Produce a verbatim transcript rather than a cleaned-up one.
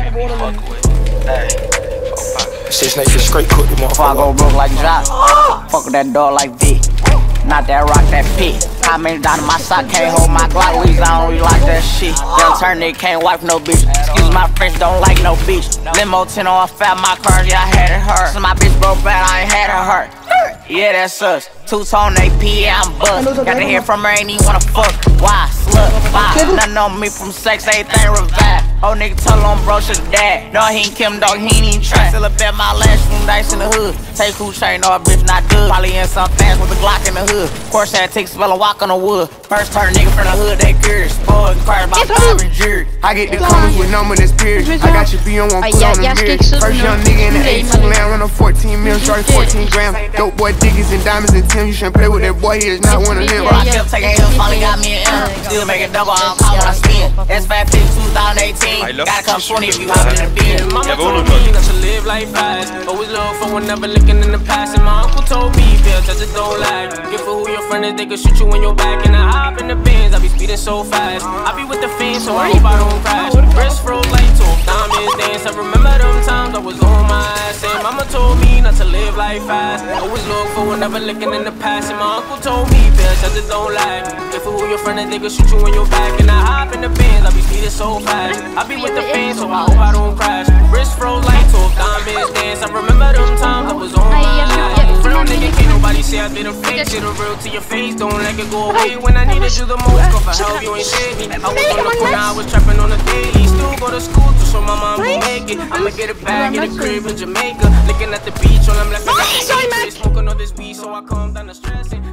Six niggas straight cook the motherfucker. Before I go broke like Jock, fuck with that dog like V. Not that rock, that pit. How many down in my sock, can't hold my Glock, leaves, I don't really like that shit. They'll turn, they can't wipe no bitch. Excuse my French, don't like no bitch. Limo ten on fat, my car, yeah, I had it hurt. So my bitch broke bad, I ain't had it hurt. Yeah, that's us. Two-tone A P, yeah, I'm buzzed. Got to hear from her, ain't even wanna fuck. Why? Slut, vibe. Nothing on me from sex, everything revived. Old nigga told on bro, should've died. No, he ain't Kim, dog, he ain't even try. Still up at my last room, dice in the hood. Take cool chain, no, a bitch not good. Probably in some fans with a Glock in the hood. Course that take spell and walk on the wood. First turn nigga from the hood, they curious. Spoiled and cried about five and jury. I get the comments with number that's period. I got your B on one foot on the mirror. First young nigga in the A two land, run a fourteen mil, started fourteen grams. Dope boy diggies and diamonds and Tim. You shouldn't play with that boy, he is not one of them. I kept taking L's, finally got me an M. Still making double, I don't call when I spin. That's five fifty, twenty eighteen. Gotta come twenty if you hop in the bin. Mama told me not to live life fast. Always look for one, never looking in the past. And my uncle told me, Bill, touch it, don't lie. Get for who your friend is, they can shoot you in your back. And I hop in the bins, I be speeding so fast. I be with the fiends, so I hope I don't crash. Wrist froze like two diamonds dance. I remember them times I was on my ass. And mama told me not to live life fast. Always look for one, never looking in the past. And my uncle told me, Bill, touch it, don't lie. Get for who your friend is, they can shoot you in your back. And I hop in the bins, I be speeding so fast. I be with the fiends, so I hope I don't crash. Wrist froze like two diamonds dance. I remember them times I was on my ass. Real nigga, can't nobody say I did a fake shit. A real to your face, don't let it go away. When I needed you the most, go for help, you ain't shit me. I was on the corner, I was trapping on the daily. Still go to school to show my mom who make it. I'ma get a bag in a crib in Jamaica. Looking at the beach, all I'm left is smoking all this weed, so I calm down the stress.